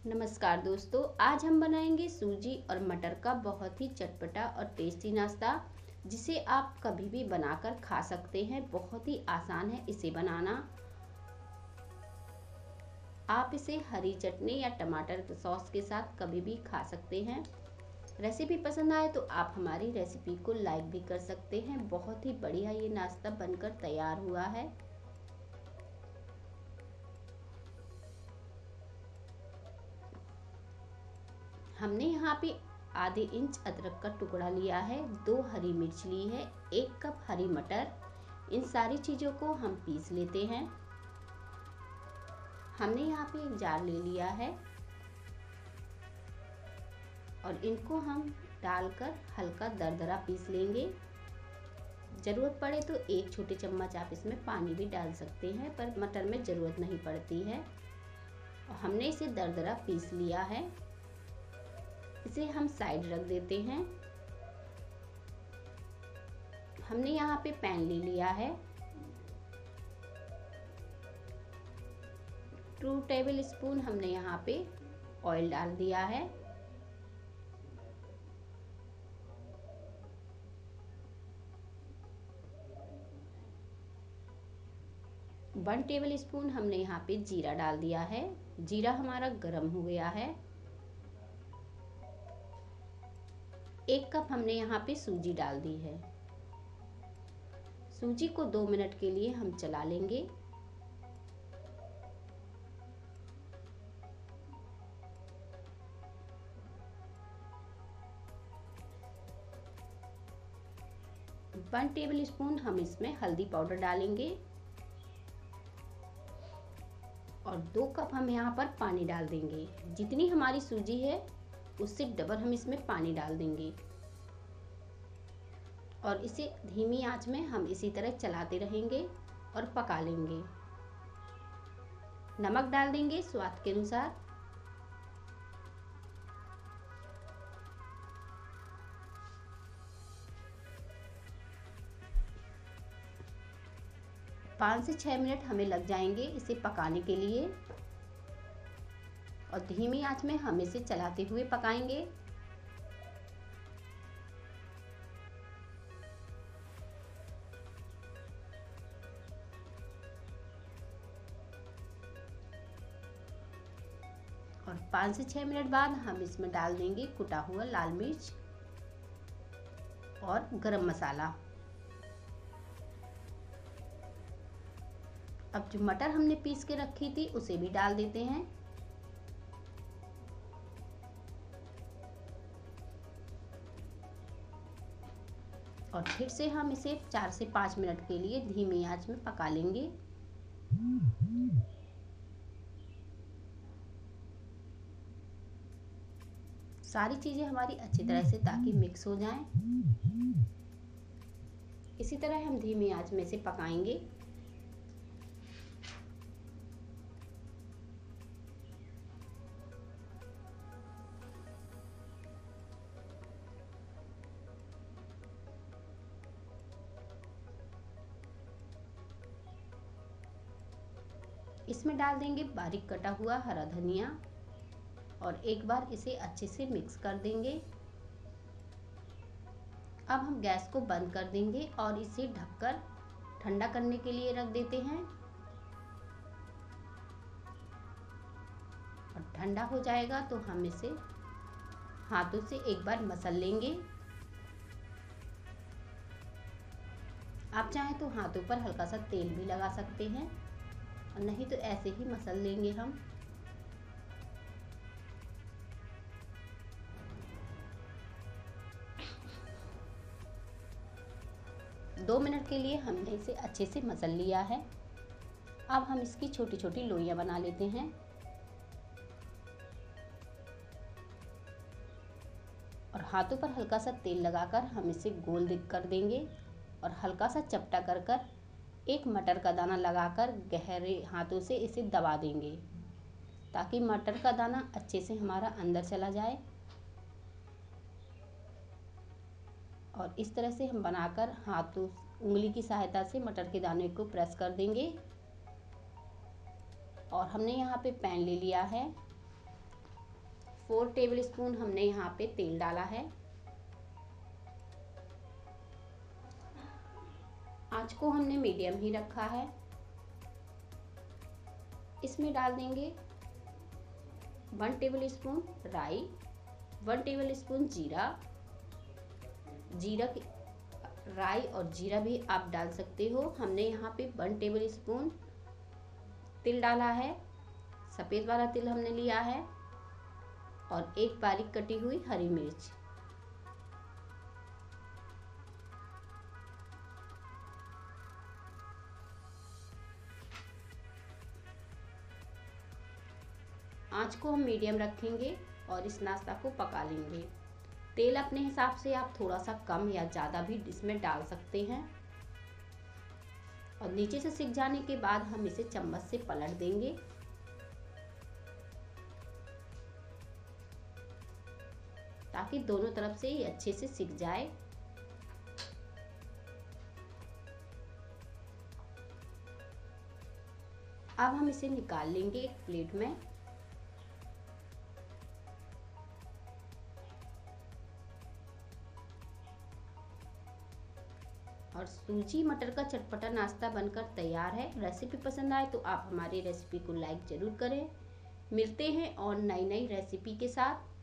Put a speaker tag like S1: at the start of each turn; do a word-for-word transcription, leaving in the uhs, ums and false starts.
S1: नमस्कार दोस्तों, आज हम बनाएंगे सूजी और मटर का बहुत ही चटपटा और टेस्टी नाश्ता, जिसे आप कभी भी बनाकर खा सकते हैं। बहुत ही आसान है इसे बनाना। आप इसे हरी चटनी या टमाटर सॉस के साथ कभी भी खा सकते हैं। रेसिपी पसंद आए तो आप हमारी रेसिपी को लाइक भी कर सकते हैं। बहुत ही बढ़िया ये नाश्ता बनकर तैयार हुआ है। हमने यहाँ पे आधे इंच अदरक का टुकड़ा लिया है, दो हरी मिर्च ली है, एक कप हरी मटर। इन सारी चीज़ों को हम पीस लेते हैं। हमने यहाँ पे एक जार ले लिया है और इनको हम डालकर हल्का दरदरा पीस लेंगे। ज़रूरत पड़े तो एक छोटे चम्मच आप इसमें पानी भी डाल सकते हैं, पर मटर में ज़रूरत नहीं पड़ती है। और हमने इसे दरदरा पीस लिया है। इसे हम साइड रख देते हैं। हमने यहाँ पे पैन ले लिया है। टू टेबल स्पून हमने यहाँ पे ऑयल डाल दिया है। वन टेबल स्पून हमने यहाँ पे जीरा डाल दिया है। जीरा हमारा गर्म हो गया है। एक कप हमने यहाँ पे सूजी डाल दी है। सूजी को दो मिनट के लिए हम चला लेंगे। वन टेबल स्पून हम इसमें हल्दी पाउडर डालेंगे और दो कप हम यहाँ पर पानी डाल देंगे। जितनी हमारी सूजी है उससे डबल हम इसमें पानी डाल देंगे और इसे धीमी आंच में हम इसी तरह चलाते रहेंगे और पका लेंगे। नमक डाल देंगे स्वाद के अनुसार। पाँच से छः मिनट हमें लग जाएंगे इसे पकाने के लिए और धीमी आंच में हम इसे चलाते हुए पकाएंगे। और पाँच से छः मिनट बाद हम इसमें डाल देंगे कुटा हुआ लाल मिर्च और गरम मसाला। अब जो मटर हमने पीस के रखी थी उसे भी डाल देते हैं। और फिर से हम इसे चार से पाँच मिनट के लिए धीमी आंच में पका लेंगे। सारी चीज़ें हमारी अच्छी तरह से ताकि मिक्स हो जाएं। इसी तरह हम धीमी आंच में इसे पकाएंगे। इसमें डाल देंगे बारीक कटा हुआ हरा धनिया और एक बार इसे अच्छे से मिक्स कर देंगे। अब हम गैस को बंद कर देंगे और इसे ढककर ठंडा करने के लिए रख देते हैं। और ठंडा हो जाएगा तो हम इसे हाथों से एक बार मसल लेंगे। आप चाहें तो हाथों पर हल्का सा तेल भी लगा सकते हैं और नहीं तो ऐसे ही मसल लेंगे हम। दो मिनट के लिए हमने इसे अच्छे से मसल लिया है। अब हम इसकी छोटी छोटी लोइयां बना लेते हैं और हाथों पर हल्का सा तेल लगाकर हम इसे गोल कर देंगे और हल्का सा चपटा कर कर एक मटर का दाना लगाकर गहरे हाथों से इसे दबा देंगे ताकि मटर का दाना अच्छे से हमारा अंदर चला जाए। और इस तरह से हम बनाकर हाथों उंगली की सहायता से मटर के दाने को प्रेस कर देंगे। और हमने यहाँ पे पैन ले लिया है फोर टेबल स्पून हमने यहाँ पे तेल डाला है। आंच को हमने मीडियम ही रखा है। इसमें डाल देंगे वन टेबल स्पून राई, वन टेबल स्पून जीरा। जीरा की राई और जीरा भी आप डाल सकते हो। हमने यहाँ पे वन टेबल स्पून तिल डाला है, सफ़ेद वाला तिल हमने लिया है, और एक बारीक कटी हुई हरी मिर्च। आंच को हम मीडियम रखेंगे और इस नाश्ता को पका लेंगे। तेल अपने हिसाब से आप थोड़ा सा कम या ज़्यादा भी इसमें डाल सकते हैं। और नीचे से सिक जाने के बाद हम इसे चम्मच से पलट देंगे। ताकि दोनों तरफ से ये अच्छे से सिक जाए। अब हम इसे निकाल लेंगे एक प्लेट में। और सूजी मटर का चटपटा नाश्ता बनकर तैयार है। रेसिपी पसंद आए तो आप हमारी रेसिपी को लाइक ज़रूर करें। मिलते हैं और नई नई रेसिपी के साथ।